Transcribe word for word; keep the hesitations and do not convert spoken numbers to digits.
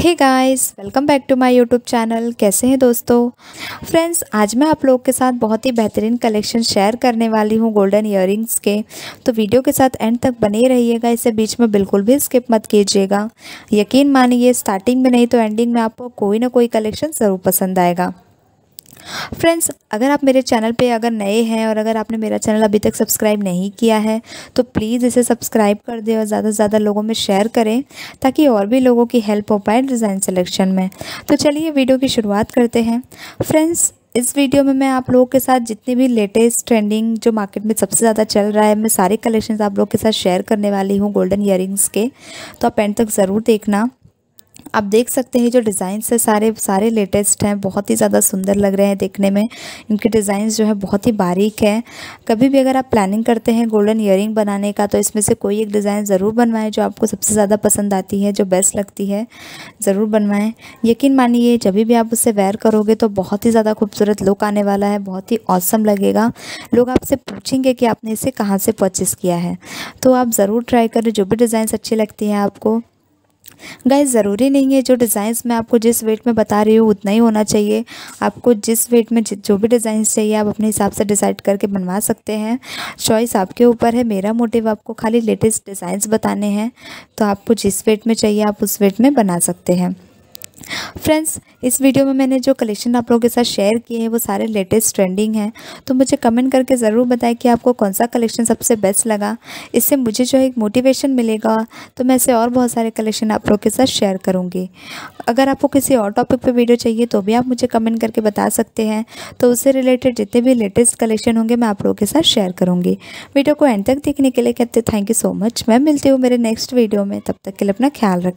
Hey guys, welcome back to my YouTube channel. कैसे हैं दोस्तों? फ्रेंड्स, आज मैं आप लोगों के साथ बहुत ही बेहतरीन कलेक्शन शेयर करने वाली हूं गोल्डन इयररिंग्स के। तो वीडियो के साथ एंड तक बने रहिएगा, इसे बीच में बिल्कुल भी स्किप मत कीजिएगा। यकीन मानिए, स्टार्टिंग में नहीं तो एंडिंग में आपको कोई ना कोई कलेक्शन ज़रूर पसंद आएगा। फ्रेंड्स, अगर आप मेरे चैनल पे अगर नए हैं और अगर आपने मेरा चैनल अभी तक सब्सक्राइब नहीं किया है तो प्लीज़ इसे सब्सक्राइब कर दें और ज़्यादा से ज़्यादा लोगों में शेयर करें ताकि और भी लोगों की हेल्प हो पाए डिज़ाइन सिलेक्शन में। तो चलिए वीडियो की शुरुआत करते हैं। फ्रेंड्स, इस वीडियो में मैं आप लोगों के साथ जितने भी लेटेस्ट ट्रेंडिंग जो मार्केट में सबसे ज़्यादा चल रहा है, मैं सारे कलेक्शंस आप लोगों के साथ शेयर करने वाली हूँ गोल्डन इयररिंग्स के। तो आप एंड तक ज़रूर देखना। आप देख सकते हैं जो डिज़ाइंस है सारे सारे लेटेस्ट हैं, बहुत ही ज़्यादा सुंदर लग रहे हैं देखने में। इनके डिज़ाइंस जो है बहुत ही बारीक है। कभी भी अगर आप प्लानिंग करते हैं गोल्डन इयररिंग बनाने का तो इसमें से कोई एक डिज़ाइन ज़रूर बनवाएं जो आपको सबसे ज़्यादा पसंद आती है, जो बेस्ट लगती है, ज़रूर बनवाएं। यकीन मानिए, जब भी आप उसे वेयर करोगे तो बहुत ही ज़्यादा खूबसूरत लुक आने वाला है, बहुत ही ऑसम लगेगा। लोग आपसे पूछेंगे कि आपने इसे कहाँ से परचेज़ किया है। तो आप ज़रूर ट्राई करें, जो भी डिज़ाइंस अच्छी लगती हैं आपको। गाइस, ज़रूरी नहीं है जो डिज़ाइंस मैं आपको जिस वेट में बता रही हूँ उतना ही होना चाहिए। आपको जिस वेट में जो भी डिज़ाइंस चाहिए आप अपने हिसाब से डिसाइड करके बनवा सकते हैं। चॉइस आपके ऊपर है। मेरा मोटिव आपको खाली लेटेस्ट डिज़ाइंस बताने हैं, तो आपको जिस वेट में चाहिए आप उस वेट में बना सकते हैं। फ्रेंड्स, इस वीडियो में मैंने जो कलेक्शन आप लोगों के साथ शेयर किए हैं वो सारे लेटेस्ट ट्रेंडिंग हैं। तो मुझे कमेंट करके ज़रूर बताएं कि आपको कौन सा कलेक्शन सबसे बेस्ट लगा। इससे मुझे जो है एक मोटिवेशन मिलेगा, तो मैं ऐसे और बहुत सारे कलेक्शन आप लोगों के साथ शेयर करूँगी। अगर आपको किसी और टॉपिक पे वीडियो चाहिए तो भी आप मुझे कमेंट करके बता सकते हैं, तो उससे रिलेटेड जितने भी लेटेस्ट कलेक्शन होंगे मैं आप लोगों के साथ शेयर करूँगी। वीडियो को एंड तक देखने के लिए कहते थैंक यू सो मच। मैं मिलती हूँ मेरे नेक्स्ट वीडियो में, तब तक के लिए अपना ख्याल रखें।